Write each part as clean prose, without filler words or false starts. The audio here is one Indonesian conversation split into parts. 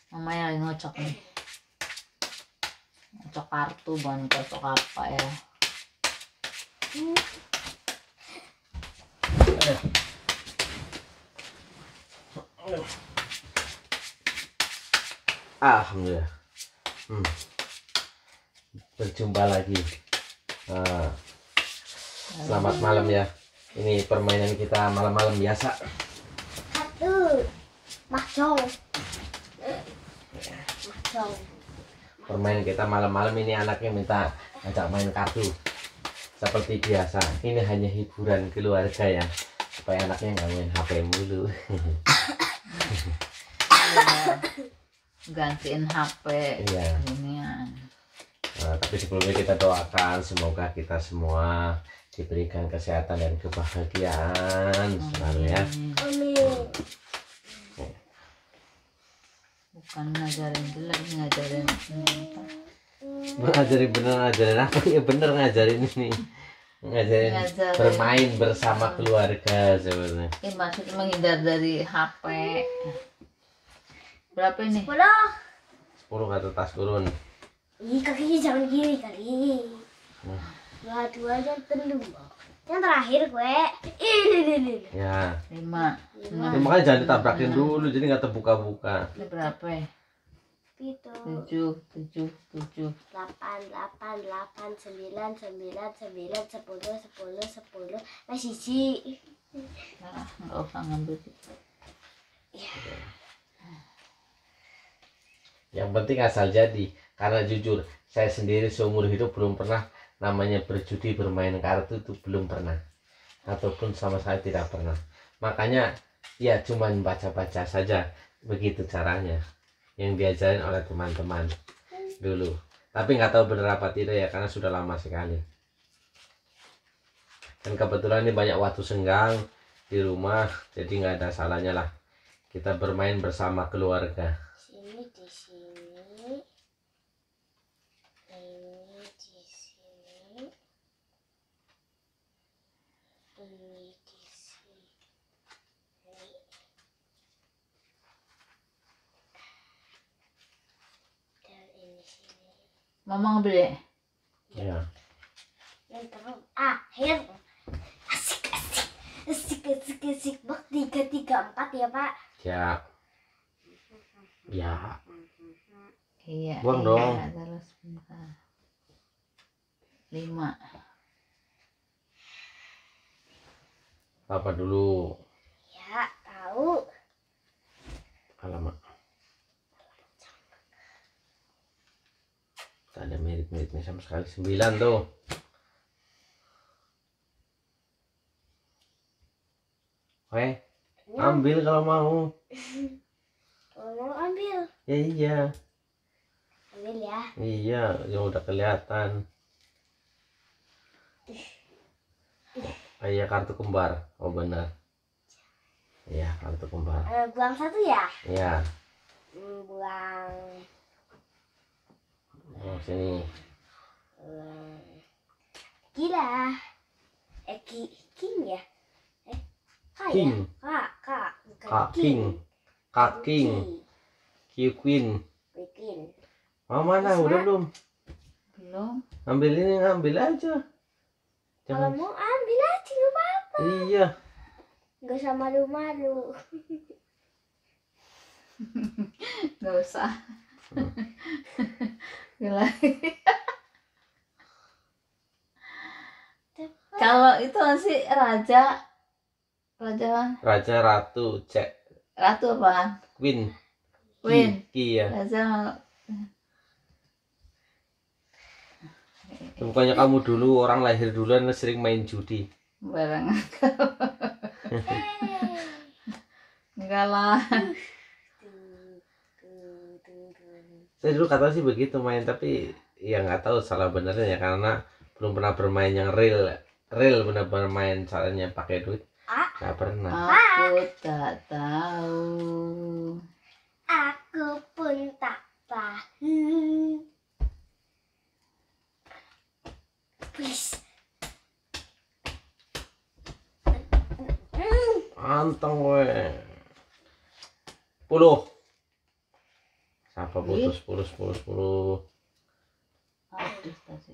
Mama yang lagi ngocok nih. Ngocok kartu, bukan ngocok apa ya. Alhamdulillah. Berjumpa lagi. Selamat malam ya. Ini permainan kita malam-malam biasa. Satu, mahjong. Permainan kita malam-malam ini anaknya minta ajak main kartu. Seperti biasa. Ini hanya hiburan keluarga ya. Supaya anaknya nggak main HP mulu. Gantiin HP. Iya. Inian. Nah, tapi sebelumnya kita doakan semoga kita semua diberikan kesehatan dan kebahagiaan selalu ya. Amin. Bukan ngajarin jelek, ngajarin Ngajarin bener, ngajarin apa ya, bener ngajarin ini, ngajarin bermain bersama keluarga sebenarnya. ini maksudnya menghindar dari HP. Berapa ini? 10. 10 kata tas turun. Ih, kakinya jangan gini kali. Dua aja telu. Yang terakhir gue. Ini. Ya. 5. Ya, makanya jangan ditabrakin dulu, jadi nggak terbuka-buka. Ini berapa ya? Itu. 7. 8, 9, 10. Nah, sisi. Nah, nggak usah ngambil. Yang penting asal jadi. Karena jujur, saya sendiri seumur hidup belum pernah namanya berjudi bermain kartu, itu belum pernah. Ataupun sama sekali tidak pernah. Makanya ya cuman baca-baca saja, begitu caranya yang diajarin oleh teman-teman dulu. Tapi nggak tahu benar apa tidak ya, karena sudah lama sekali. Dan kebetulan ini banyak waktu senggang di rumah, jadi nggak ada salahnya lah kita bermain bersama keluarga. Sini di sini. Ini di sini. Ini di sini. Dan ini sini. Mama ngambil ya? Ya. Yang terakhir. Asik. Bak 3, 3, 4 ya, Pak. Ya. Ya. Iya. Buang dong. Terus bentar. 5. Apa dulu? Ya, tahu. Alamak. Tak ada mirip-miripnya sama sekali. 9 tuh. Oke. Ambil kalau mau. Tolong ambil. Ya iya. Ambil ya. Iya, yang udah kelihatan. Iya, kartu kembar. Oh benar. Iya, kartu kembar. Buang satu ya? Iya. Buang. Oh, sini. Gila. King ya? Kak King. ya? Kak. Bukan Kak King. Kak King. Q Queen. Queen. Oh, mana? Bisa. Udah belum? Belum. Ambil ini, ngambil aja. Kalau Jangan. mau ambil aja nggak apa-apa. Iya. Nggak usah malu-malu. Nggak usah. Gila. Kalau itu masih raja Raja, ratu, cek, ratu apa? queen. Queen. Ki ya. Raja. Bukannya kamu dulu orang lahir duluan sering main judi. Barang. Enggak lah. Saya dulu kata sih begitu main, tapi ya nggak tahu salah benernya ya, karena belum pernah bermain yang real benar-benar main caranya pakai duit. Nggak pernah. Aku tak tahu. Aku pun tak tahu. Please. Anteng we. 10. Apa butuh 10. Aduh tadi.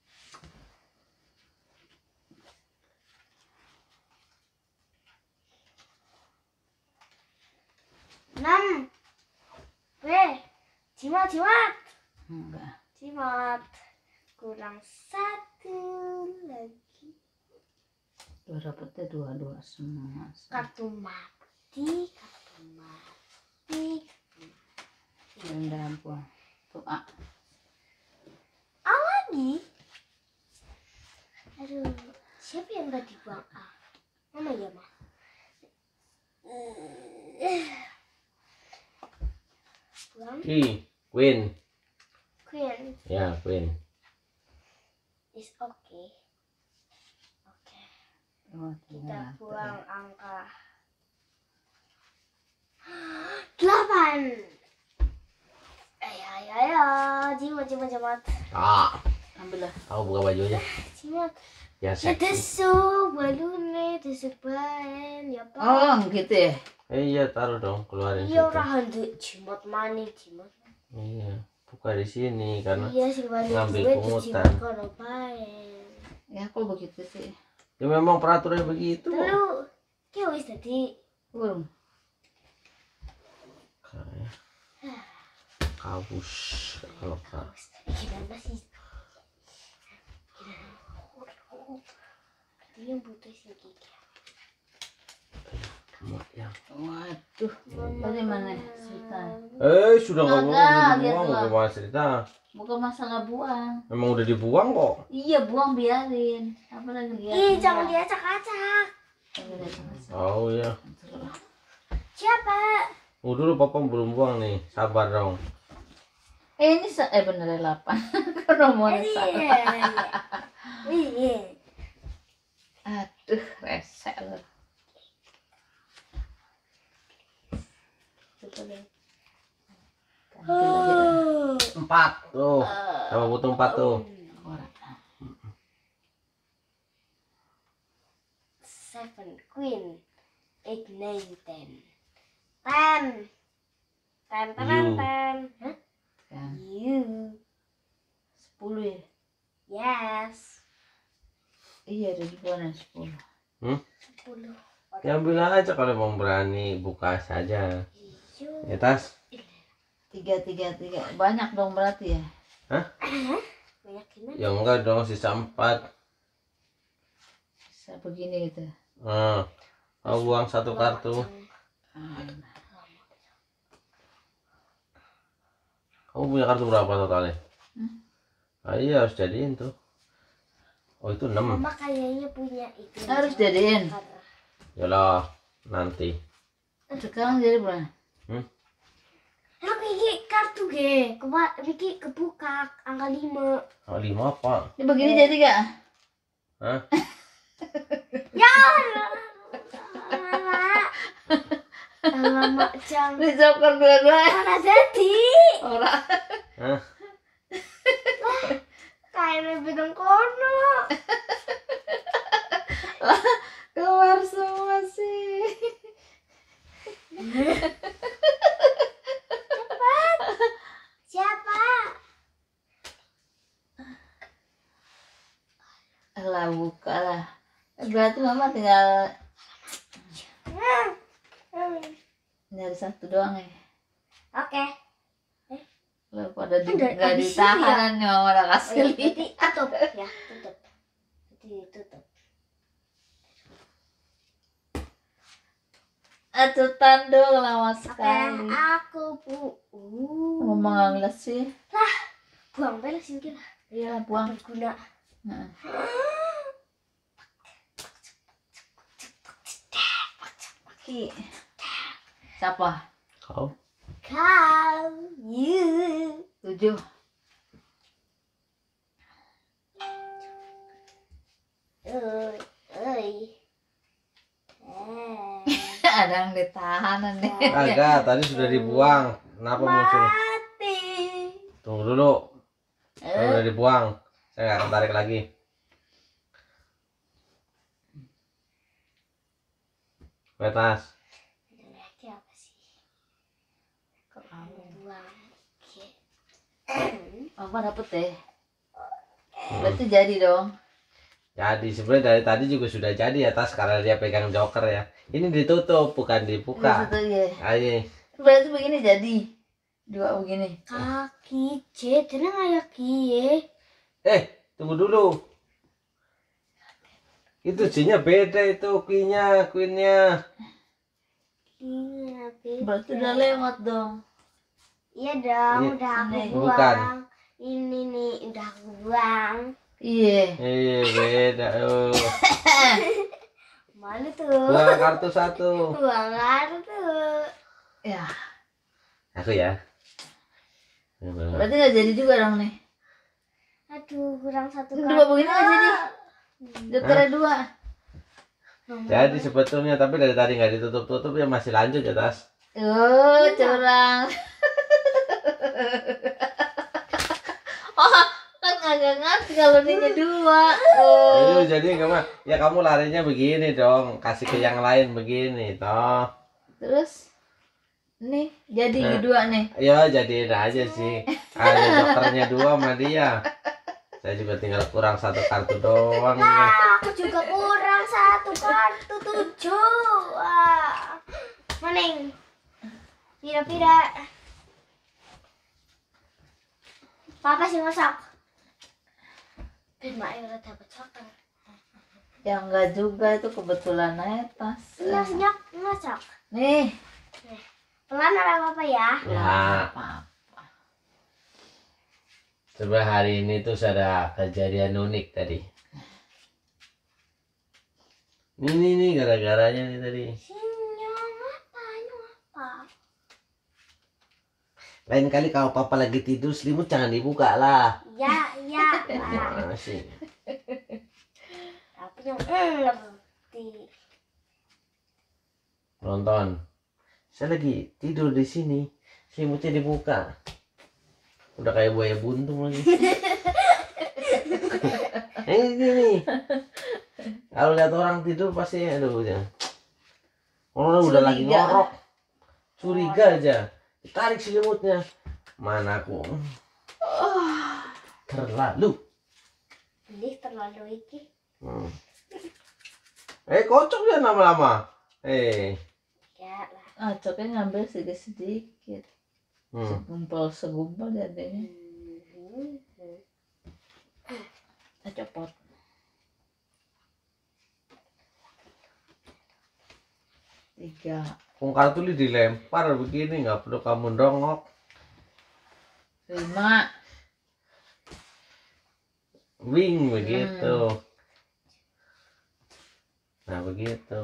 Enam. Jimat. Enggak. Jimat. Kurang satu lagi. Berapa tuh? Dua semua. Kartu mati. Rendah buang. Tuh A. A lagi. Aduh, siapa yang gak dibuang A? Mama ya, Ma? Buang Queen. Queen Ya, Queen. is okay. Oke, Oh, kita ternyata. buang angka 8. Ayo, jimat. Ambil lah. Aku buka baju aja. Jimat. Ya, Ya seksi. desuk, balune, desuk baen, ya Pak. Oh, gitu ya. Iya, taruh dong, keluarin Iya, situ. orang handuk jimat maning, jimat. Iya, buka di sini karena Iya, sing balik ngambil duit pungutan. jimat kono baen. Ya kok begitu sih? Ya memang peraturan begitu. Terus, ki wis dadi Burung. Kayak kabus kalau kak. gimana sih? Dia butuh sing gigi. Yang Waduh. Tadi mana cerita? sudah nggak boleh Agak, dibuang, gitu. bagaimana cerita? Bukan masalah buang. Memang udah dibuang kok. Iya, buang biarin. Apa lagi lihat? Ih, jangan diacak-acak. Oh ya. Siapa? Dulu papa belum buang nih, sabar dong. Ini bener 8. Nomornya salah. Iya. Aduh, resek loh. Coba deh. Ganti lagi dah. 4 tuh. Sama butuh 4 tuh. Orang. 7 Queen 8 9 10 10 10 You. 10 Hah? Kan. You 10 ya? Yes Iya, ada di mana 10. 10 Ya ambil aja kalau mau berani buka saja. You Ya tas. 3. Banyak dong berarti ya? banyak gimana? Ya enggak dong, sisa 4. Bisa begini gitu. Aku buang 1 kartu. Kamu punya kartu berapa totalnya? Iya harus jadiin tuh. Oh itu 6. Mama kayaknya punya itu Harus jadiin. Yalah nanti. Sekarang jadi berapa? Aku ini kartu ge Vicky kebuka angka 5 5 apa? Ini begini jadi gak? Hah? ya Alamak jangan Disokor dua-dua. mana jadi Orang. Hah? kayak bidang kono Keluar semua sih. siapa Lah buka lah. Berarti mama tinggal nyari 1 doang ya. oke Lah pada Udah nggak habis ditahanan nih mama udah kasih lihat. berarti tutup ya tutup jadi tutup Aduh tanduk lama oke sekali. aku Mama nggak ngeliat sih. buang beres sini lah Iya buang. berguna Nah. Ki. Siapa? Kau? kau you 7. oi Ada yang ditahanan deh. Agak tadi sudah dibuang. Kenapa muncul? mati Tunggu dulu. Kalau udah dibuang, saya nggak akan tarik lagi. Betas. lagi apa sih buang Mama dapet deh. Berarti jadi dong. Jadi sebenarnya dari tadi juga sudah jadi atas karena dia pegang joker ya. Ini ditutup bukan dibuka. Satu ya. Ayo. Berarti begini jadi. Dua begini. Kaki C, tenang aja ki. Tunggu dulu. Itu C-nya beda itu queen-nya. Berarti udah lewat dong. Iya dong, Iya. udah aku Ini. buang. Bukan. Ini nih, udah aku buang. Iya. Beda. Oh. Mana tuh? Buang kartu satu. Buang kartu. Ya. Aku ya. Berarti nggak jadi juga dong nih. Aduh, kurang satu Dua kartu. begini nggak jadi. Jokernya dua. Jadi sebetulnya tapi dari tadi nggak ditutup-tutup ya masih lanjut ya tas. Oh, curang. Oh, kan agak ngerti kalau dia dua. Oh. Jadi kamu larinya begini dong, kasih ke yang lain begini toh. Terus nih jadi dua nih. Ya jadiin aja sih. Ada jokernya dua sama dia. Saya juga tinggal kurang satu kartu doang. Aku juga kurang satu kartu 7. Wah. Maning. Pira-pira. Papa sih masak. Mak yang udah dapat coklat. Ya enggak juga itu kebetulan aja tas. Senyap masak. Nih. Pelan apa ya? Ya. Apa? Coba hari ini tuh ada kejadian unik tadi. Ini gara-garanya nih tadi. Senyum apa? Lain kali kalau papa lagi tidur selimut jangan dibuka lah. Ya. Masih. Tapi yang lebih. Nonton. Saya lagi tidur di sini, selimutnya dibuka. Udah kayak buaya buntung lagi. Ini nih. Kalau lihat orang tidur pasti aduh ya. Orang udah lagi Curiga. ngorok. Curiga aja. Tarik selimutnya. Mana aku? Terlalu. Ini terlalu iki. Kocok ya lama-lama. Ya lah. Ah, coknya ngambil sedikit-sedikit. Segumpal jadinya. Copot. Tiga. Kung kartu ini dilempar begini nggak perlu kamu dongok. 5. Wing begitu. Nah begitu.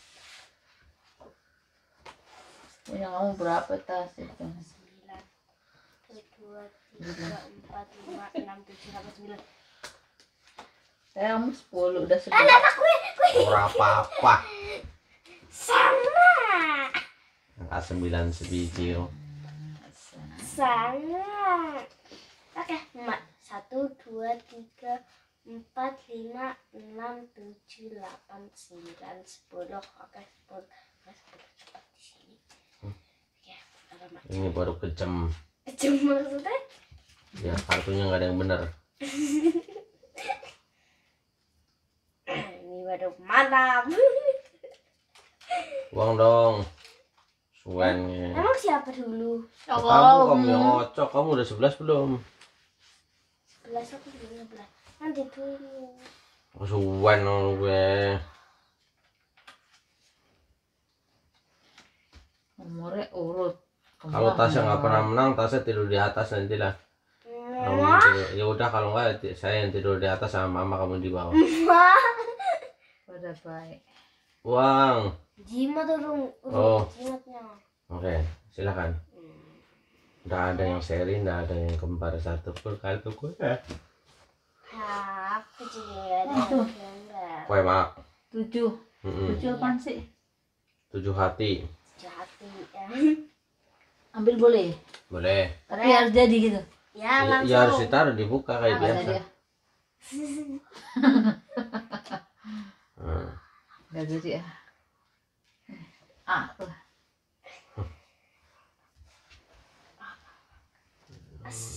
Punya kamu berapa tas itu? 9, 1, 2, 3, 4, 5, 6, 7, 8, 9. Saya kamu 10 udah 11. Ora apa-apa. Sama. Angka 9 sebiji. Sama. Oke, 1, 2, 3, 4, 5, 6, 7, 8, 9, 10. Oke, 10. Cepat di sini. Ya, Ini baru kejam. kejam maksudnya? Ya kartunya nggak ada yang bener. Ini baru malam. Uang dong. Suennya. Emang siapa dulu? Kamu yang ngocok. Kamu udah 11 belum? 11 aku belum 11. Nanti dulu. Suen dong gue. Nomornya urut. Kalau tasnya nggak pernah menang, tasnya tidur di atas nanti lah. Ya udah kalau nggak saya yang tidur di atas sama mama kamu di bawah. Pada baik. Uang. Jimat dong. Oh. Jimatnya. Oke, silakan. Nggak ada yang seri, nggak ada yang kembar satu pun kartu gue. Aku juga ada yang gambar. Kue mak. 7. 7 Mm-mm. apaan sih? 7 hati. Jati ya. Boleh. Ambil boleh? Tapi harus jadi gitu. Ya langsung. Ya harus ditaruh dibuka kayak Apa biasa. dia? Hmm. Gak jadi ya. Ah, tuh.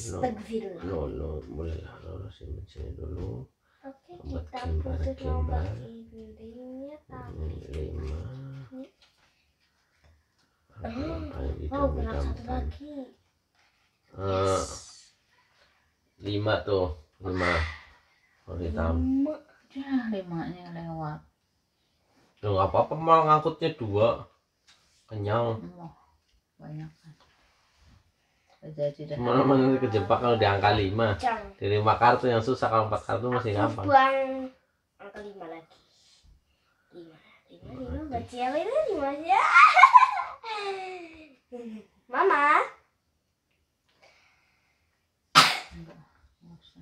Astagfirullah. Lo boleh lah lo sini dulu. Oke, Obat kita kembar, butuh nomor kembar. dindingnya Ini 5. Apa yang oh kurang satu ditambah? lagi. 5 tuh 5 kalau ditambah. Ya, 5-nya lewat. Tuh nggak apa-apa malah ngangkutnya 2 kenyang. Oh, banyak kan. Jadi dah. Mana kejebak kalau di angka 5. Cang. Di 5 kartu yang susah, kalau 4 kartu masih Aku gampang. buang angka 5 lagi. 5 baca apa itu 5 ya. Mama. Enggak usah.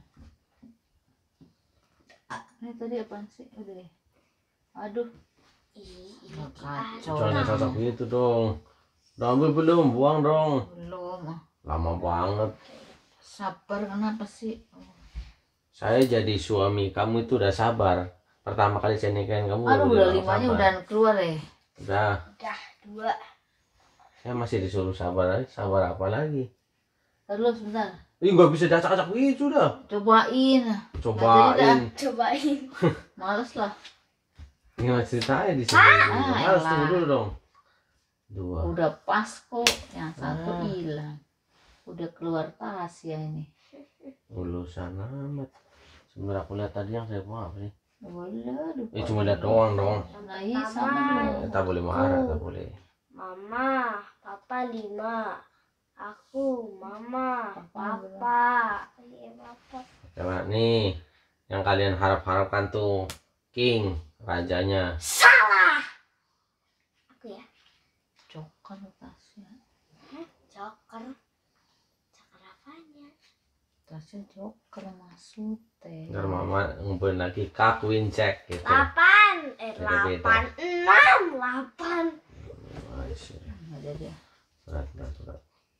Ini tadi apaan sih? Udah deh. Aduh, Ini kacau. Jangan cocok gitu dong. Udah ambil belum? Buang dong. Belum. Lama banget. Sabar kenapa sih? Saya jadi suami kamu itu udah sabar. Pertama kali saya nikahin kamu Aduh, udah bilang 5-nya sabar. udah keluar ya. Udah. udah 2. Saya masih disuruh sabar lagi. Sabar apa lagi? Terus sebentar. Ih nggak bisa dacak-acak gitu dah. Cobain. Cobain. Cobain. Males lah. Nggak ceritain di sini. Harus elah. tunggu dulu dong. 2. Udah pas kok. Yang satu Ah. hilang. Udah keluar tas ya ini. Lulusan amat. Sebenarnya aku lihat tadi yang saya buang apa sih? Boleh. Cuma lihat doang dong. Nah, iya sama dong. Tak boleh marah, tak boleh. Mama, papa 5. Aku, mama, Papa papa. Iya, papa. Coba nih, yang kalian harap-harapkan tuh King, rajanya. Salah. Aku ya. Joker tasnya. Joker. Joker apanya? Tasnya joker maksudnya. Ntar mama ngumpulin lagi Queen Jack gitu. 8. Beda-beda. 8. 6. 8. Nggak jadi ya. Berat.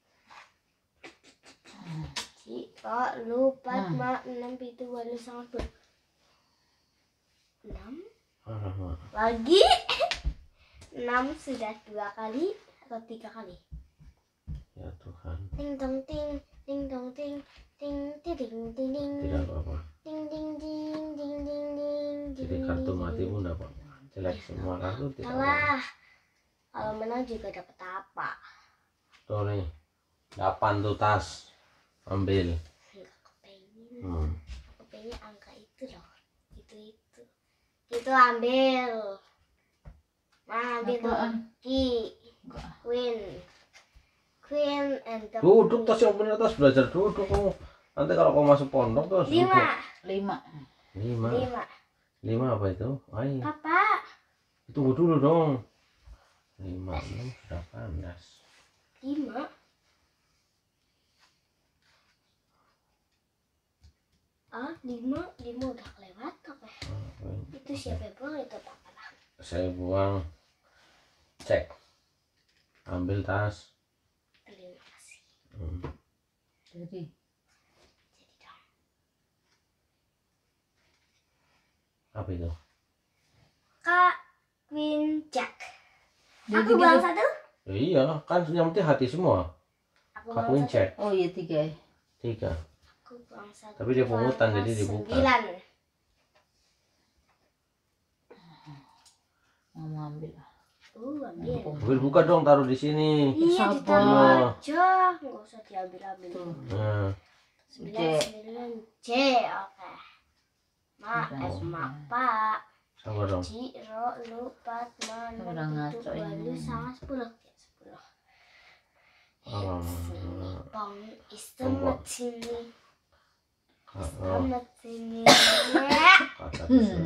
Jika lupa 6 itu baru sangat 6 lagi 6 sudah 2 kali atau 3 kali. Ya Tuhan, Ting tong ting ting tong ting ting ting ting ting ting tidak apa-apa. ting ting ting ting ting ting. Jadi kartu mati pun dapat. Jelek semua kartu tidak apa. Salah. Kalau menang juga dapat apa? Tuh nih, 8 tuh tas. Ambil. Enggak kepengen. Hmm. Kepengen angka itu loh. Itu ambil. Nah, ambil tuh. Apaan? Ki. Enggak. Queen and the Duduk tas yang bener, tas belajar duduk kamu. Nanti kalau kamu masuk pondok tuh 5. duduk. 5. 5. 5. 5 apa itu? Ayo. Papa. Tunggu dulu dong. 5, 6 sudah kandas. 5. Ah, 5 udah kelewat apa? Itu siapa yang buang itu papa lah. Saya buang. Cek. Ambil tas. Terima kasih. Jadi Jadi dong. Apa itu? Kak Queen Jack. Jadi Aku buang gitu. 1. Iya, kan yang penting hati semua. Aku Kak buang Queen 1. Jack. Oh iya 3 ya. 3. Aku buang 1. Tapi dia pungutan, jadi dibuka. 9. Mama ambil lah. Ambil. Ambil buka dong, taruh di sini. Iya, Sabar. ditaruh aja. Nggak usah diambil-ambil. Tuh. Nah, 9 J. Oke. Ma, pak. sabar dong. Ciro, lupa, Udah mana, ngaco itu, ini. balu, sama 10. Ya, 10. Oh, Sini, bang, Bang. istemet sini. oh, Istemet sini. kata bisa.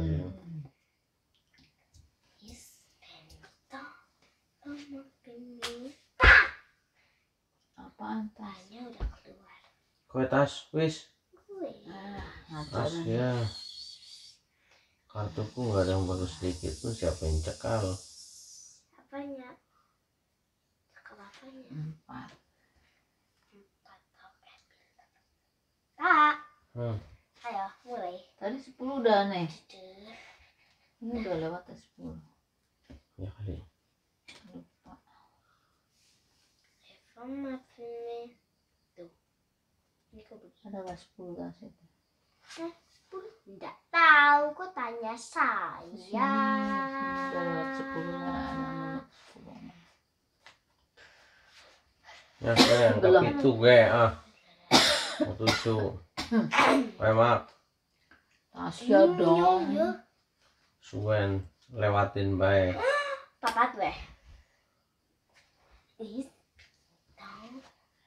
Ispenta, sama ini. Apaan tas? Tanya udah keluar. Kue tas, wis. Gue. Ngaco Tas nih. ya. Kartuku nggak ada yang bagus sedikit pun, siapa yang cekal? Apanya? Cakap apanya? 4. 4. Oke. Kak. Hmm. Ayo, mulai. Tadi 10 udah nih. Duh. Ini udah lewat ya 10. Ya kali. Lupa. Sama sini. Tuh. Ini kok begitu. Ada kelas 10 kelas itu. Tidak tahu, kok tanya saya. Kelas 10 ada 10. Ya, gue Belum. anggap itu gue mau tujuh. Mak, Tasya dong. Iya. suwen lewatin baik. Papat weh. Ih, tahu.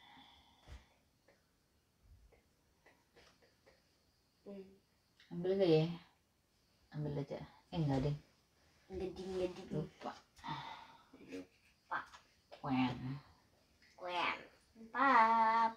Ambil gak ya? Ambil aja. Enggak deh. Ngeding Lupa. lupa. Wen. Kuen. 4.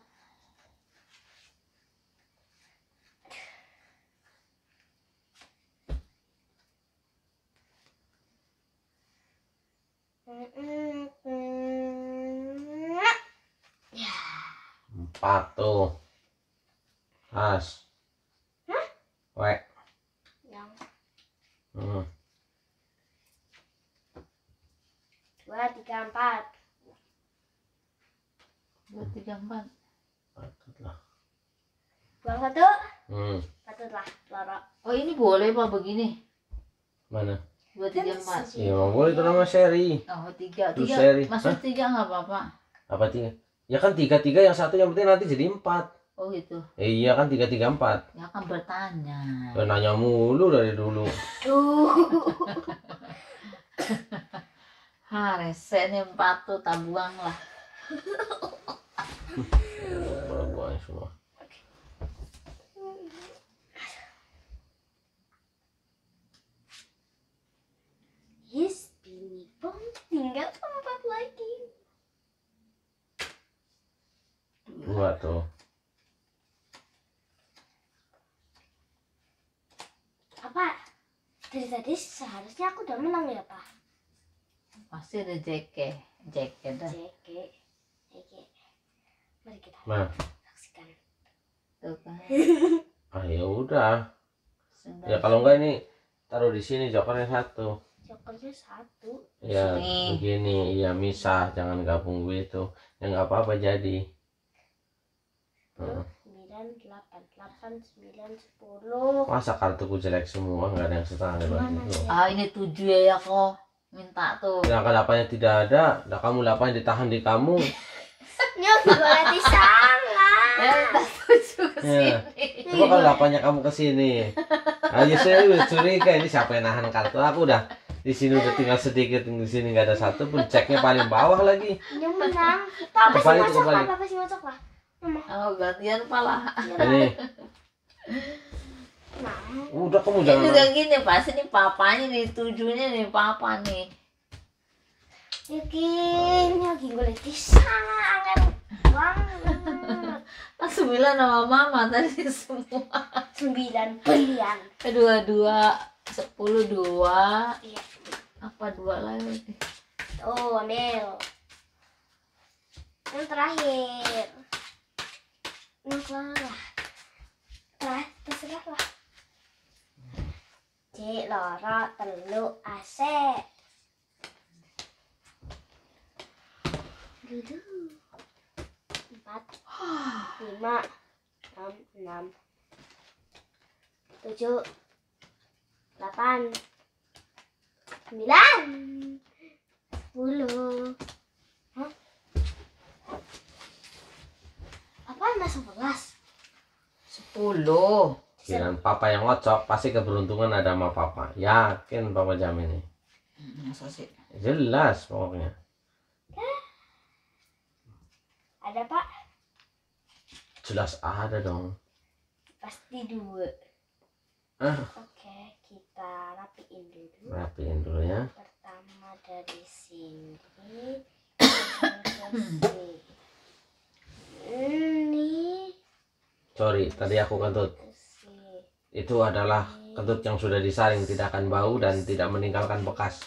Ya, 4 tuh. As. Wek. yang Hmm. 2, 3, 4. 2, 3, 4. Patut lah. Buang 1. Hmm. Patutlah, lorok. Oh ini boleh pak begini. Mana? 2, 3, 4. Iya, mau boleh itu nama seri. Oh 3. Itu seri. Masuk 3 nggak apa-apa. Apa 3? Ya kan 3 yang satu yang penting nanti jadi 4. Oh gitu. Iya kan 3 4. Ya kan bertanya. Ya, nanya mulu dari dulu. Rese nih 4 tuh tabuang lah. Buang semua. Yes, Bini Bom tinggal 4 lagi. 2 tuh. Apa? Dari tadi seharusnya aku udah menang ya, Pak? Pasti ada JK dah. JK. Mari kita Nah, saksikan. Tuh kan. ya udah. Sudah. Ya kalau enggak ini taruh di sini jokernya 1. Jokernya 1. Ya Sini. begini, iya misah, jangan gabung gitu. Ya nggak apa-apa jadi. 9, 8, 9, 10. Masa kartuku jelek semua, nggak ada yang setengah lebar gitu. Ah ini 7 ya kok. Minta tuh. Sedangkan 8-nya tidak ada, nah kamu 8 ditahan di kamu. Ini nggak boleh disalah. Ya minta 7 ke Ya. sini. Coba kalau 8-nya kamu ke sini. Ayo saya udah curiga ini siapa yang nahan kartu aku udah. Di sini udah tinggal sedikit, di sini nggak ada satu pun, ceknya paling bawah lagi. Yang menang. Papa sih Kembali, masuk kembali. lah. Papa sih masuk lah. Mama. Oh gantian pala. Ini, Nah. udah kamu Ini jangan. juga gini pasti nih papanya nih 7-nya nih papa nih. Yakin, yakin boleh disalah. Angin banget. 9 sama mama tadi semua. 9 pilihan. 2, 10, 2. Iya. Apa 2 lagi? Oh, ambil. Yang terakhir. Yang salah. Terserah lah. Cik, loro, telu, asek. Dudu. 4, 5, 6, 7, 8, 9, 10. Hah? Apaan mas 11? 10. Kirain papa yang ngocok, pasti keberuntungan ada sama papa. Yakin papa jamin nih. Masa sih? Jelas pokoknya. Ada pak? Jelas ada dong. Pasti 2. Ah, Oke, kita rapiin dulu. rapiin dulu ya. Pertama dari sini ke sini. Ini Sorry, tadi aku kentut. ke sini. Itu adalah kentut yang sudah disaring, tidak akan bau dan tidak meninggalkan bekas.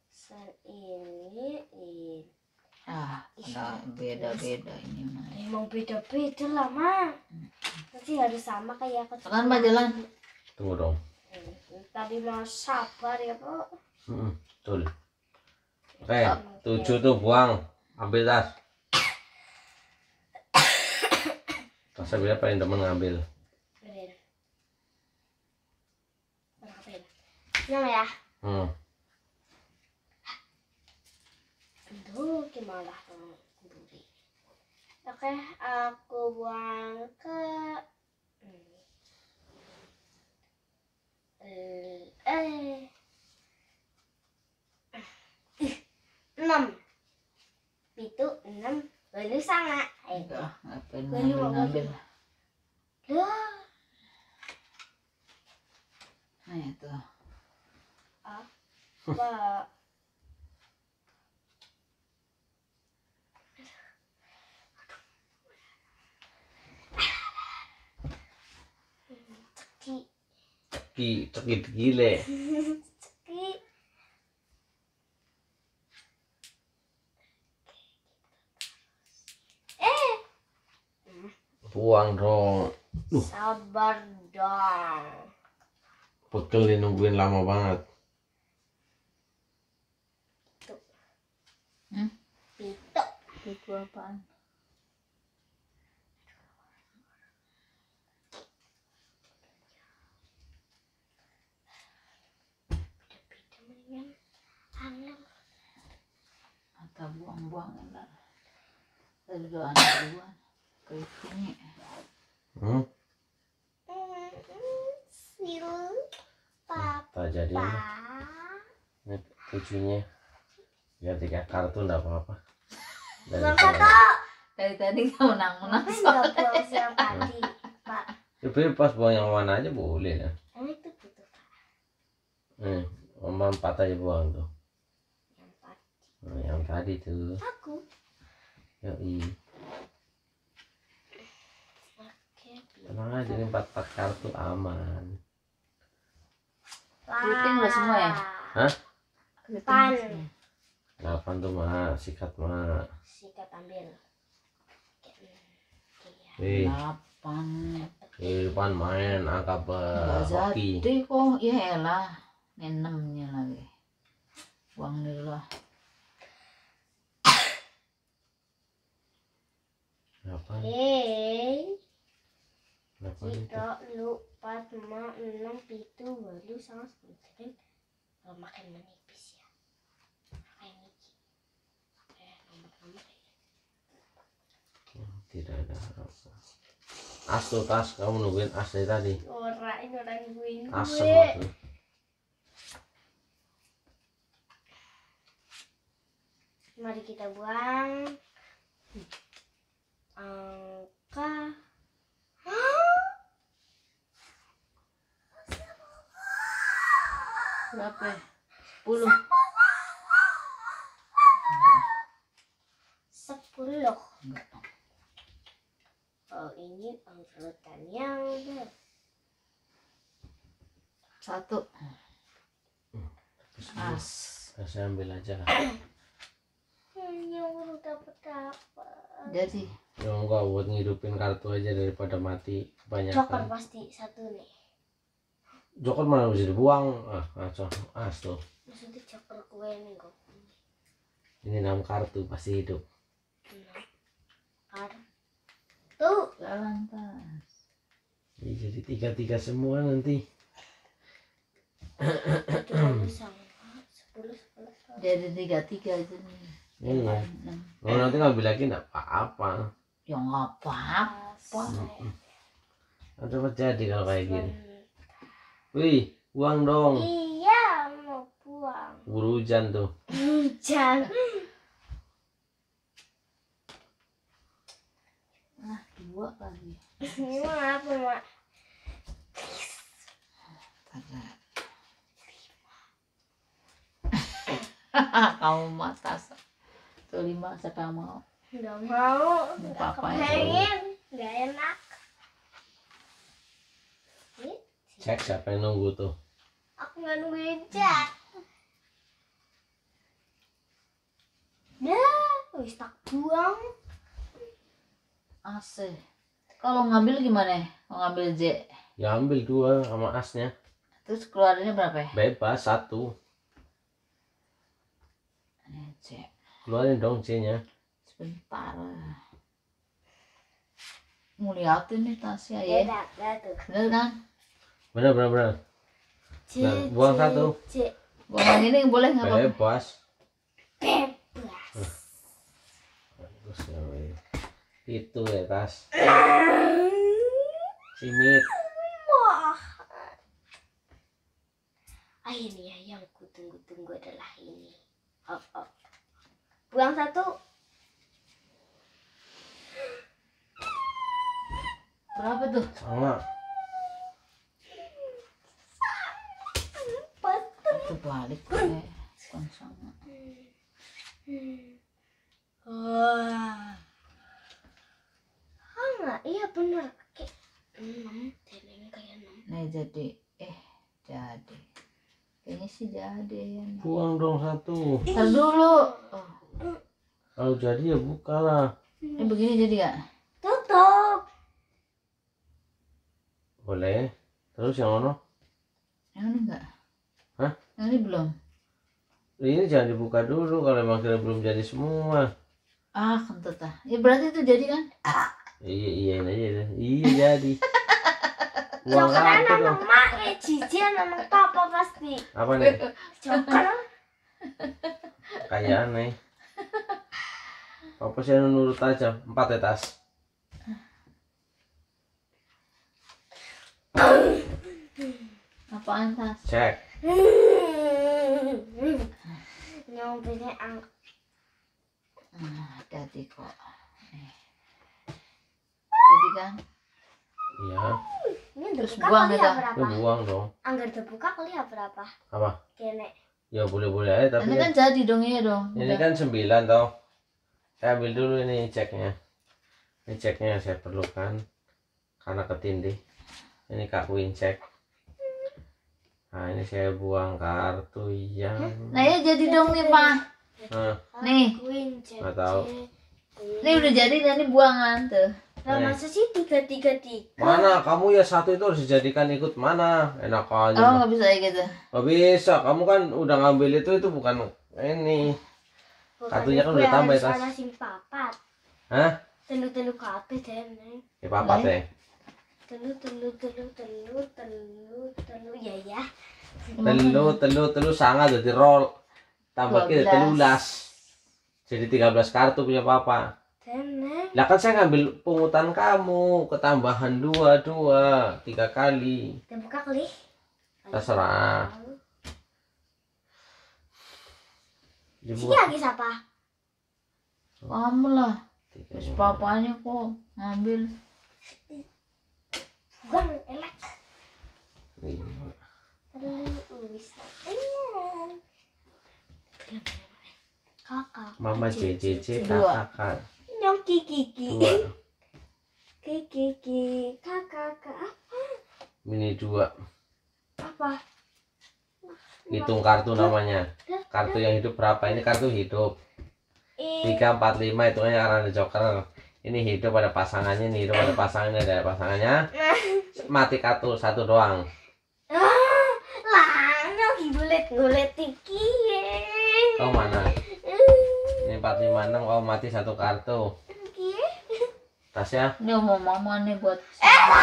Ini. Ah, ada beda-beda ini mah. Emang beda-beda lah, Ma. Nanti harus sama kayak aku. Kan Mbak jalan. Tunggu dong. Tadi mau sabar ya, Bu. Betul. Oke, 7 tuh buang. Ambil tas. Pas Sabila paling demen ngambil. Bener. Berapa ya? 6 ya. Aduh, gimana dong? Oke, aku buang ke 6. Itu 6 baru sama. Enggak, ngapain Baru ngambil. Lah, Nah itu. apa? Cekit gile. Ceki. Buang dong. Sabar dong. Pegel nih, nungguin lama banget. Itu. Itu apaan? Beda-beda mendingan. Aneh. Atau buang-buang enggak. Tadi doa duluan. Keritingnya. Sil. Papa. Tak jadi. Ini tujuhnya. Biar 3 kartu enggak apa-apa. Buang satu. Dari tadi kamu menang-menang. Enggak buang siang tadi, Pak. Ya bebas buang yang mana aja boleh lah. Itu butuh, Pak. Mama 4 aja buang tuh. Yang tadi. Yang tadi tuh. Aku. Yoi. Oke. Tenang aja, ini 4 kartu aman. Keriting udah semua ya? Hah? Pan. 8 tuh mah, sikat mah. Sikat ambil. Delapan. Depan main angka Enggak hoki. jadi kok. Ya elah. Ini 6-nya lagi. Buang dulu lah. Ngapain? Ngapain itu? Jika lupa 5, 6, 7, 8, 9, 10. Kalau makan menipis ya. Kayak Niki. Nomor-nomor ya. Tidak ada apa. As tuh tas, kamu nungguin as dari tadi. Ini orang gue. Asem tuh. Mari kita buang angka Berapa? 10. 10. Enggak. Oh, ini urutan yang benar. 1. As. Saya ambil aja lah. Yang udah dapat apa? Jadi Ya enggak, buat ngidupin kartu aja daripada mati Joker kebanyakan. pasti 1 nih. Joker mana bisa dibuang? Ngaco. As tuh. Maksudnya joker gue nih kok. Ini 6 kartu pasti hidup. Kartu. jalan tas. Ini jadi 3-3 semua nanti. Itu sama 10. Jadi 3-3 aja nih. Iya. Kalau nanti ngambil lagi enggak apa-apa. Ya nggak apa-apa. Ada apa jadi kalau kayak gini? Wih, buang dong. Iya, mau buang. Buru hujan tuh. Hujan. Nah, 2 kali. Ini mau apa, Mak? Kamu matas. Tuh 5 sekarang mau. Nggak mau. Nggak Nggak apa-apa ya. kepengen. Nggak enak. Cek siapa yang nunggu tuh. Aku nggak nungguin Jack. Dah, wis tak buang. AC. Kalau ngambil gimana? Mau ngambil J. Ya ambil 2 sama asnya. Terus keluarinnya berapa ya? Bebas 1. Ini J. Keluarin dong C-nya. Sebentar. ngeliatin nih tasnya ya. Beda tuh. Bener kan? Bener. Nah, buang satu. Buang yang ini boleh nggak apa-apa? Bebas. Bebas. Bagus ya, weh. Itu ya tas. Simit. Wah. Ini ya yang ku tunggu-tunggu adalah ini. Oh. Buang satu. Berapa tuh? Sama. Itu balik deh. Bukan sama. Wah. Enggak, iya bener. Kayak 6, ini kayak 6. Nih jadi. Jadi. Kayaknya sih jadi ya. Buang dong satu. Ntar dulu. Oh. Kalau jadi ya bukalah. Ini begini jadi gak? Tutup. Boleh. Terus yang mana? Yang ini enggak? Hah? Yang ini belum? Ini jangan dibuka dulu kalau emang kira belum jadi semua. Kentut ah. Ya berarti itu jadi kan? Iya aja deh. Iya jadi. Buang Joker satu anak dong. mak, cici anak papa pasti. Apa nih? Joker. Kayak aneh. Apa sih nurut aja? 4 ya tas. Apaan tas? Cek. Nyobainnya angk. Jadi kok. Nih. Jadi kan? Iya. Ini Terus terbuka buang kali dah. ya Ya berapa? buang dong. Anggar terbuka kali ya berapa? Apa? Kene. Ya boleh aja tapi Ini kan jadi dong ya dong. ini Udah. kan 9 toh. Saya ambil dulu ini ceknya. Ini ceknya yang saya perlukan karena ketindih. Ini Kak Win cek. Nah ini saya buang kartu yang. Nah ya jadi dong nih Pak. Nah, Nih. Queen, C, Nggak tahu. Ini udah jadi dan ini buangan tuh. Lah masa sih 333? mana kamu ya satu itu harus dijadikan ikut mana? Enak aja. Oh mah. nggak bisa kayak gitu. Nggak bisa. Kamu kan udah ngambil itu bukan ini. Kartunya kan udah tambah ya, Tas. Ada sing papat. Hah? Telu kabeh dene. Ya papat ya. Telu ya. Telu sangat jadi roll. Tambah kita 12. Jadi 13 kartu punya papa. Dene. Lah kan saya ngambil pungutan kamu, ketambahan 2 3 kali. Terbuka kali. Terserah. Sini Dibuat. lagi siapa? Kamu lah. Terus papanya kok ngambil. Bukan elek. Iya. Bisa. Kakak. Mama JJJ Dua. kakak. Nyong kiki. 2. Kiki. Kakak. Mini 2. Apa? Hitung kartu namanya. Kartu yang hidup berapa? Ini kartu hidup. 3 4 5 hitungannya karena ada joker. Ini hidup ada pasangannya, ini hidup ada pasangannya, ada pasangannya. Mati kartu satu doang. Lah, nyong gulet tiki. Kau mana? Ini 4 5 6 kau mati satu kartu. Tasya. Ini mau mama nih buat. Nah.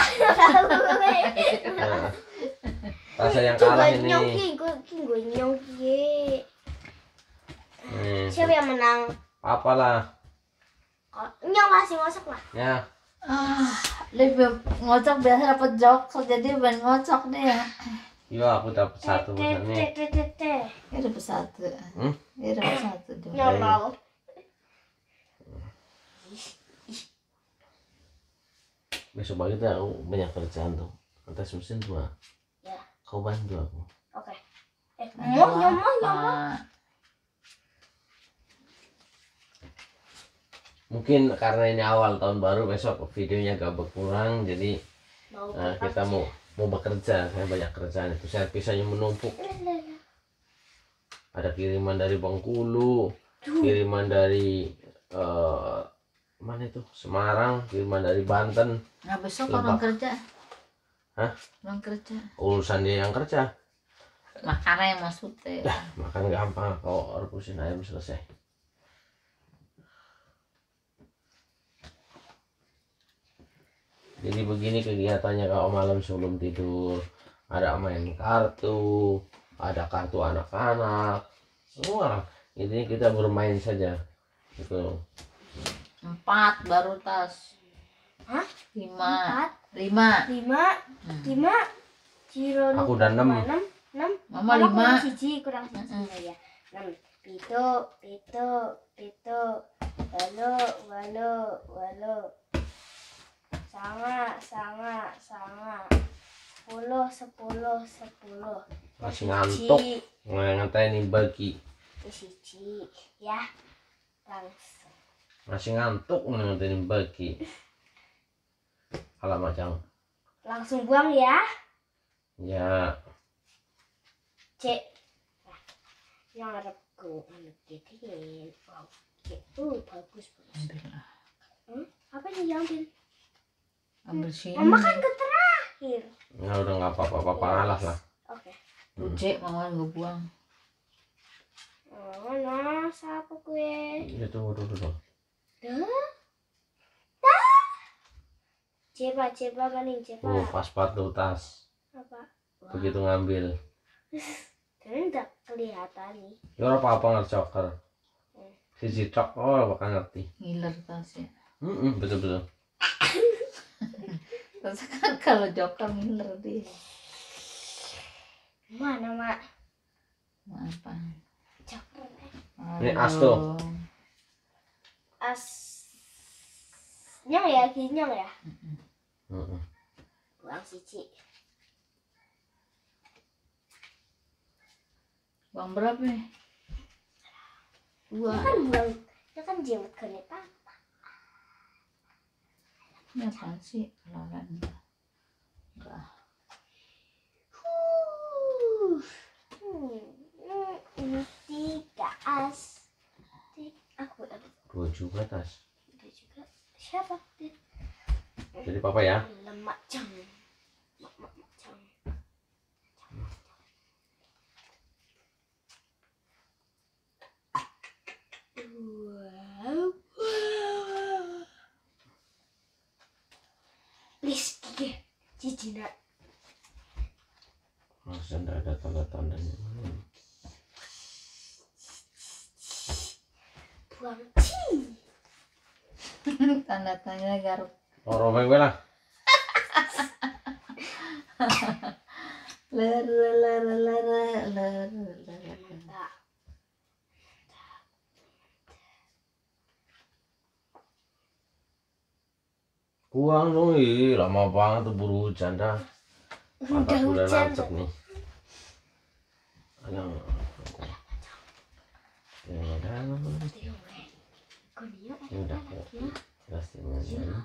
Tasya yang kalah ini. Gue nyongki. Nih, Siapa yang menang? apalah. Nyong kasih masak lah. Ya, Lebih ngocok biasa dapat joker jadi ban ngocok deh ya. yo aku dapat satu misalnya. Ya dapat satu. Ya dapat satu dong. Nyong mau. Besok pagi tuh aku banyak kerjaan tuh. Atas mesin 2. Ya. Kau bantu aku. Oke. Nyong. Mungkin karena ini awal tahun baru, besok videonya agak berkurang, jadi Mau kita mau bekerja. Saya banyak kerjaan itu, servisnya menumpuk. Ada kiriman dari Bengkulu, kiriman dari mana itu Semarang, kiriman dari Banten. Nah besok Lebak. orang kerja. Hah? Orang kerja. Urusan dia yang kerja. Makannya yang maksudnya. Makan gampang, kau rebusin ayam selesai. Jadi begini kegiatannya kalau malam sebelum tidur. Ada main kartu, ada kartu anak-anak, semua. Intinya kita bermain saja. Gitu. 4 baru tas. Hah? 5. 4, 5. 5, 5. Ciro Aku udah 6. 6. Mama Kurang 5. siji, kurang siji ya. 6. Pitu. Walu. Sanga. 10. Masih ngantuk. Ngantain bagi. Siji ya. Langsung. Masih ngantuk ngantain bagi. Alamak Cang. Langsung buang ya. Ya. Cek. Nah, yang harapku gituin. Wow. Bagus. Ambil lah. Apa yang diambil? Ambil sini. Mama kan ke terakhir. Nah, udah nggak apa-apa, ngalah lah. Oke. Cek mama ngebuang. Oh, nah, siapa gue? Ya tunggu dulu. Coba paling Oh, coba. pas sepatu tas. Apa? Begitu ngambil. Kan udah kelihatan nih. Ya apa-apa ngercoker. Si cok, oh bakal ngerti. Ngiler tasnya. Betul. Terus kan kalau joker ngiler dia. Mana, Mak? Apa? Caper. Ini as tuh. As. Nyang ya, ginyang ya. Buang siji. Bang berapa nih? 2. Ya kan jemput ke Nepal. Ini apaan sih? Laran. Enggak. Ini 3 as. Aku 2 juga tas. ada juga. Siapa? Jadi papa ya. Lemak cang. Mak cang. Wow. Rizky. Cicina. Masa enggak ada tanda-tandanya. Buang. Tanda tanya garuk. Oh, robek gue lah. Ler. Tak. Buang dong, lama banget tuh buru hujan dah. Mata Udah udah hujan. nancep nih. Aduh. Ya udah. Ya udah. Pastinya.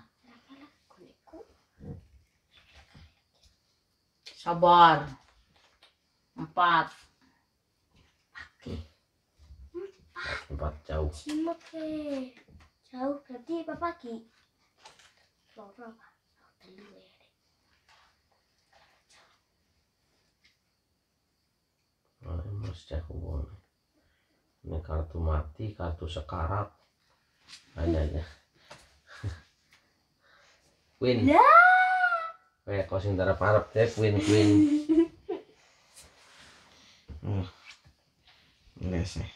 Sabar. 4. 4 jauh. Cimek jauh berarti apa pagi? Loro apa? Telu ya. Mesti aku buang. Ini kartu mati, kartu sekarat. Ada. Queen. Ya. Kayak kau sing darap Arab teh Queen. Les nih.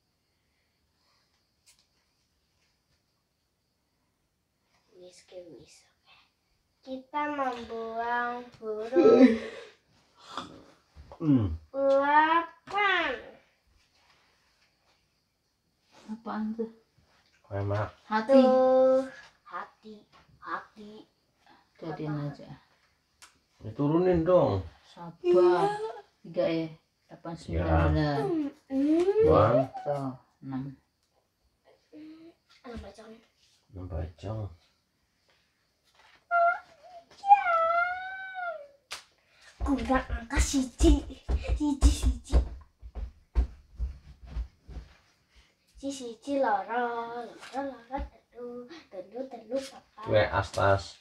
Wis. Kita membuang burung 8. Apaan tuh? Kayak mak. Hati. Tuh, hati. Jadiin aja. Diturunin dong. Sabar. 3 ya. 8 9 Ya. benar. Buang. Tuh, 6. Bacaan. Membacong. Kurang angka siji. Siji loro telu papa. Kue astas.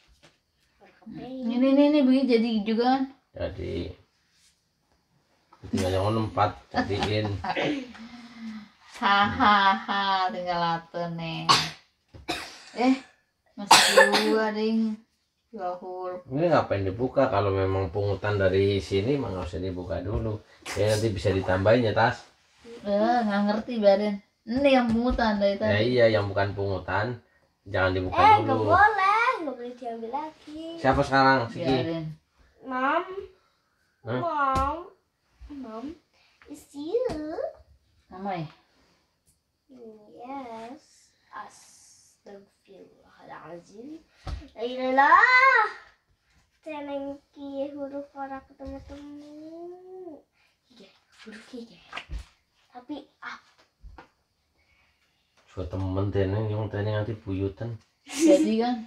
Ini begini jadi juga kan? Jadi tinggal yang 4 jadiin. Hahaha, tinggal 1 nih. Masih 2 ding. Ya huruf. Ini ngapain dibuka? Kalau memang pungutan dari sini mah nggak usah dibuka dulu. Ya nanti bisa ditambahin ya Tas. Nggak ngerti biarin. Ini yang pungutan dari Ya tadi. iya, yang bukan pungutan jangan dibuka Nggak dulu. boleh, nggak boleh diambil lagi. Siapa sekarang? Siki. Biarin. Mom, Hah? mom, is you? Mama ya? Yes. Astagfirullahaladzim. La ilah. Tenengki huruf orang ketemu-temu. Iya, huruf iya. Tapi Suka temen teneng yang teneng nanti buyutan. Jadi kan?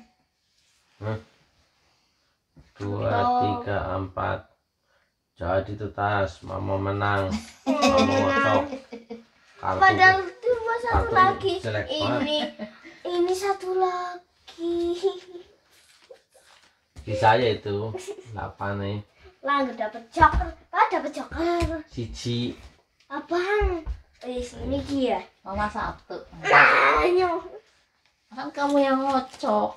2, 3, 4. Jadi tuh Tas, Mama menang. Mama ngocok. Kartu. padahal cuma satu Kartu lagi. jelek banget. Ini satu lagi. Di saya itu 8 nih. Lah nggak dapet joker. Dapat joker. Siji. Apaan? Ini dia. Mama 1. Ayo. Kan kamu yang ngocok.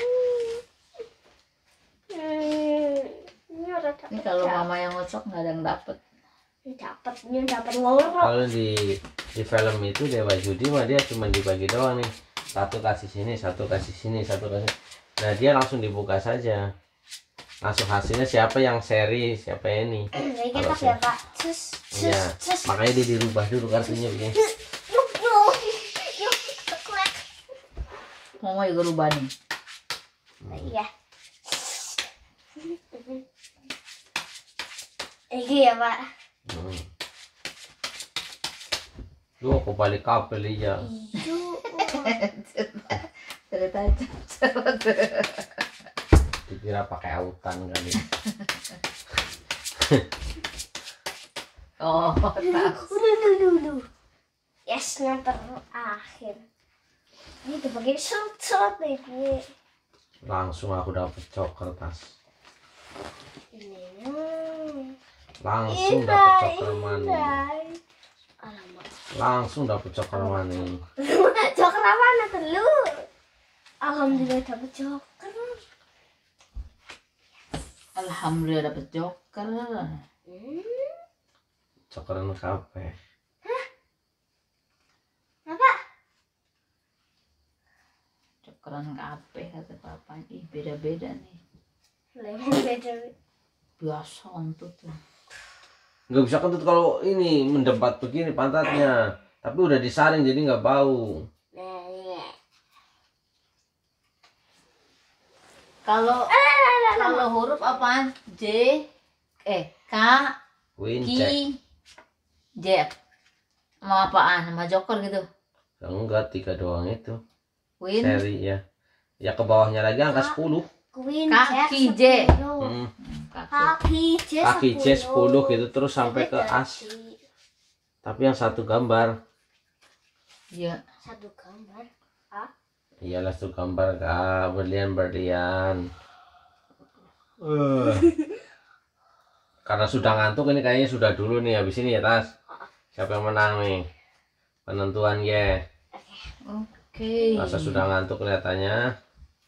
Ini udah dapet. Ini kalau mama yang ngocok nggak ada yang dapet. Ini dapat ngorok. Kalau di film itu Dewa Judi mah dia cuma dibagi doang nih. Satu kasih sini, satu kasih sini, satu kasih. Nah dia langsung dibuka saja. Langsung hasilnya siapa yang seri, siapa ini. Jadi Kalau kita ya Pak. Cus, Ya, makanya dia dirubah dulu kartunya begini. Yuk, yuk, yuk, keklek. Mama juga rubah nih. Iya. Ini ya Pak. Lu aku balik kabel aja. Itu. Cerita aja. Dikira pakai autan kali. Oh, tahu. Dulu. Yes, yang terakhir. Ini tuh pakai short ini. Langsung aku dapet joker Tas. Ini. Langsung dapet joker money. Alamak. Langsung dapet joker money. Joker apa dulu? Alhamdulillah dapet joker. Alhamdulillah dapet joker. Jokeran kape. Apa? Jokeran kape kata papa. Ih beda-beda nih. Lemon beda. Biasa untuk tuh. Nggak bisa kentut kalau ini mendebat begini pantatnya. Tapi udah disaring jadi nggak bau. Kalau huruf apaan? K, Queen Q, check. Z. Sama apaan? Sama joker gitu. Enggak, 3 doang itu. Queen, Seri ya. Ya ke bawahnya lagi angka 10. Queen Kaki J. Hmm. kaki. Kaki Kaki C 10 gitu terus sampai ke as. Tapi yang satu gambar. Iya. Satu gambar. Iyalah satu gambar kak. Berlian. Karena sudah ngantuk ini kayaknya sudah dulu nih habis ini ya Tas. Siapa yang menang nih? Penentuan ya. Oke. Masa sudah ngantuk kelihatannya.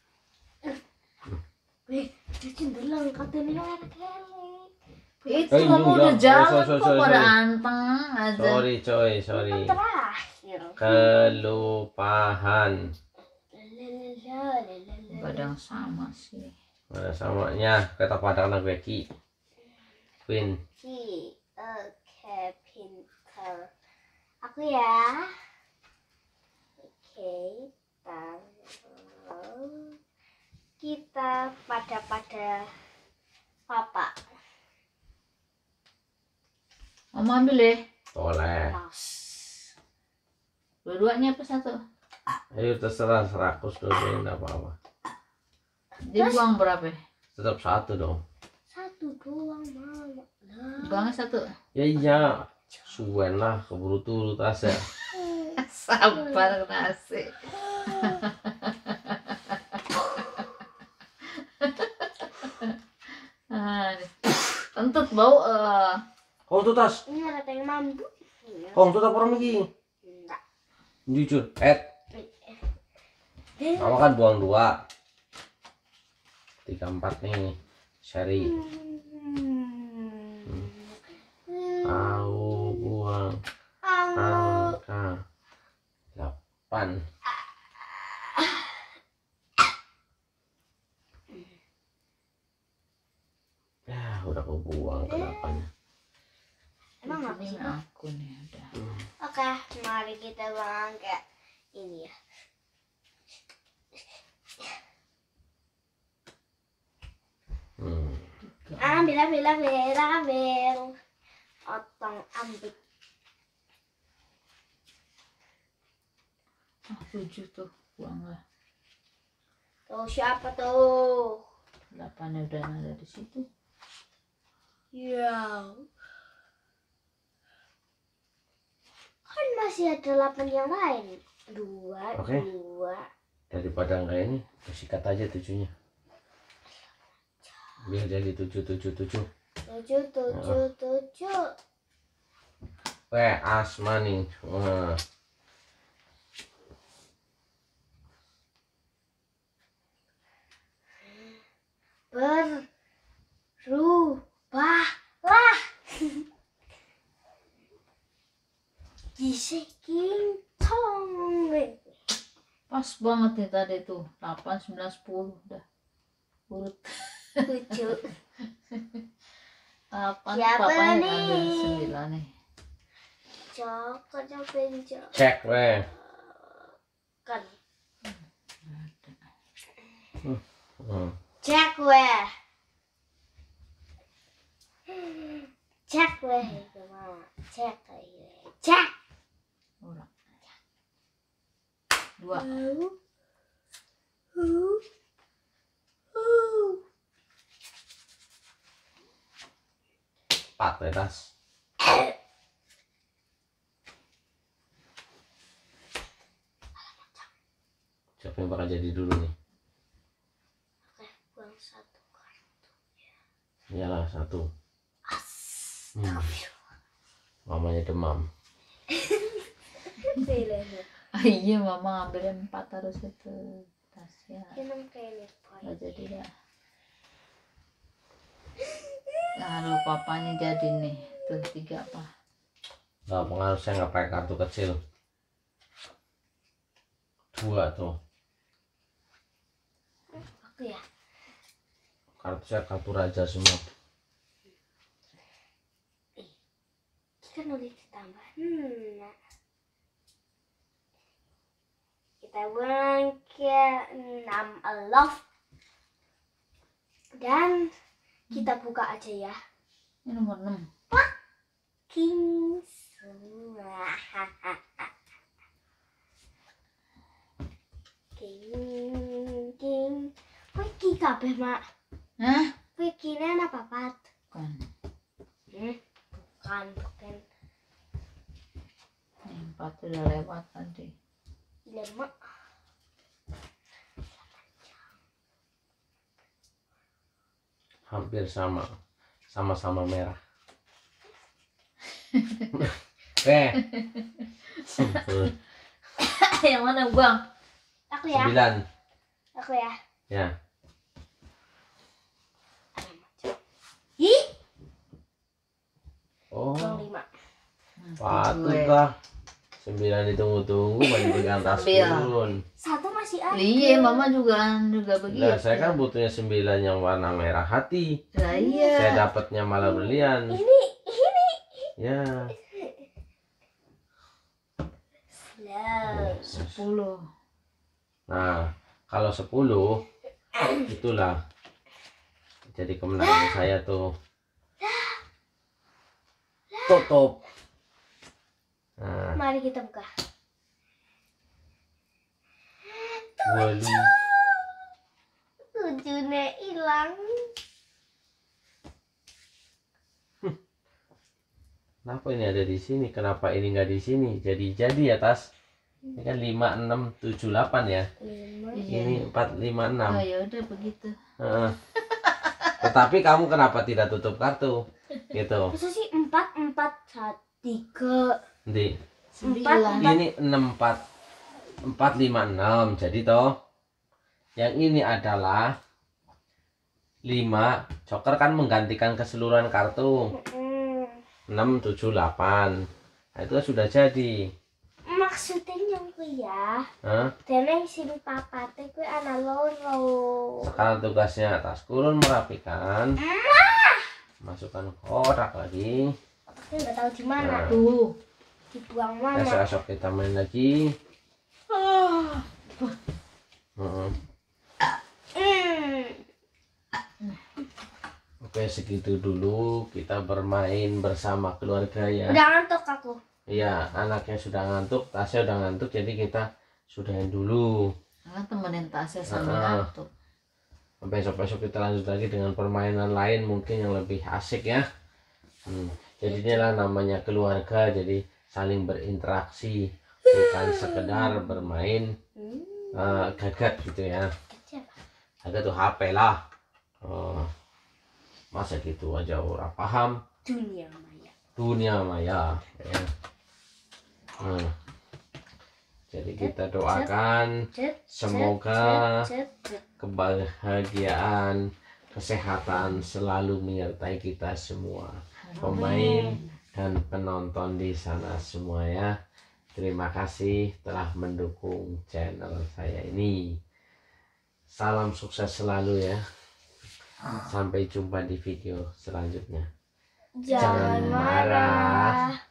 Wih, cenderung katanya enak kali. Itu Eh, kamu iya, udah iya. jalan Sorry, kok sorry, pada sorry. anteng aja. Sorry. Terakhir. Kelupaan. Padang sama sih. Ada samanya kata pada anak Becky. Queen. Oke, pintar. Aku ya. Oke, taruh. Kita pada papa. Mama ambil deh. Boleh. Mas. Dua-duanya apa satu? Ayo terserah 100 dulu enggak apa-apa. Dia buang berapa? Tetap satu dong. Satu doang, Mama. Buangnya satu. Ya iya. Suwen lah keburu turu tas ya. Sabar nasi. Kentut bau. Oh tuh tas. Ini ada yang mampu. Oh tuh tak orang lagi. Enggak. Jujur. Kamu kan buang 2. 34 nih. Seri. Tahu buang angka 8. Ya, udah aku buang ke 8. Emang apa sih? Ini aku nih udah. Oke, mari kita buang kayak ini ya. Ambil. Otong ambil. 7 tuh buang lah. Tuh siapa tuh? 8 udah ada di situ. Ya. Kan masih ada 8 yang lain. 2, Oke. 2. Daripada enggak ini, sikat aja 7-nya. Biar jadi 7. 7. Asmani. Wah. Berubahlah. Giseking tong. Pas banget nih tadi tuh 8, 9, 10 udah urut 7. 8 Siapa papanya nih? ambil 9 nih. Jangan penjak. Cek weh. Kan. Hmm. Cek weh. Cek weh. Cek. Cek. Udah. 2. Empat atas. Siapa yang bakal jadi dulu nih? Oke, buang 1 kartu. Iyalah 1. Mamanya demam. Iya mama ngambil 4 harus itu tasnya. Nggak jadi ya. Lalu papanya jadi nih tuh 3 apa? Nggak pengaruh, saya nggak pakai kartu kecil. 2 tuh. Aku ya. Kartu saya kartu raja semua. Kan udah ditambah. Kita buang ke 6 love. Dan kita buka aja ya. Ini nomor 6. King semua. King. Kue ki kabeh, Mak. Hah? Kue kine apa papat? Bukan. Bukan. Nih 4 udah lewat tadi. Lemak. Hampir sama merah. Yang mana buang? Aku ya. 9. Aku ya. Ya. Ih, Oh, buang 5. patut lah. 9 ditunggu-tunggu banyak pegang tas Ambil. turun. 1 masih ada. Iya mama juga begitu. Nah, saya kan butuhnya 9 yang warna merah hati. Lah iya. Saya dapatnya malah berlian. Ini. Ya. Slow. 10. Nah, kalau 10 itulah jadi kemenangan saya tuh. Tutup. Nah, Mari kita buka. walu. 7-nya hilang. Kenapa ini ada di sini? Kenapa ini nggak di sini? Jadi ya tas. Ini kan 5, 6, 7, 8 ya. 5. Iya. Ini 4, 5, 6. Oh ya udah begitu. Heeh. Tetapi kamu kenapa tidak tutup kartu? Gitu. Masa sih 4, 3. Nanti 9. ini 6, 4, 5, 6. Jadi toh yang ini adalah 5. Joker kan menggantikan keseluruhan kartu. 6, 7, 8. Nah, itu sudah jadi. Maksudnya yang ya. Hah? Dene sing papate kuwi ana loro. Sekarang tugasnya atas kurun merapikan. Masukkan kotak lagi. Tapi nggak tahu di mana. Nah. Tuh. Dibuang mana. Esok kita main lagi. Heeh. Oke, segitu dulu kita bermain bersama keluarga ya. Udah ngantuk aku. Iya, anaknya sudah ngantuk, Tasya udah ngantuk, jadi kita sudahin dulu. Kan temenin Tasya sambil Ah. ngantuk. Besok-besok kita lanjut lagi dengan permainan lain mungkin yang lebih asik ya. Jadi inilah namanya keluarga, jadi saling berinteraksi, bukan sekedar bermain gagat gitu ya. Gagat tuh HP lah. Masa gitu aja orang paham dunia maya ya. Jadi kita doakan semoga kebahagiaan, kesehatan selalu menyertai kita semua, pemain dan penonton di sana semua ya. Terima kasih telah mendukung channel saya ini. Salam sukses selalu ya. Sampai jumpa di video selanjutnya. Jangan marah.